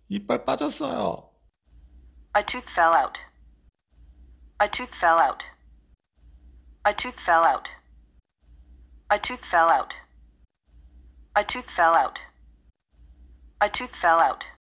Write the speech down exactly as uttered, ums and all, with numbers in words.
이빨 빠졌어요. A tooth fell out. A tooth fell out. A tooth fell out. A tooth fell out. A tooth fell out. A tooth fell out.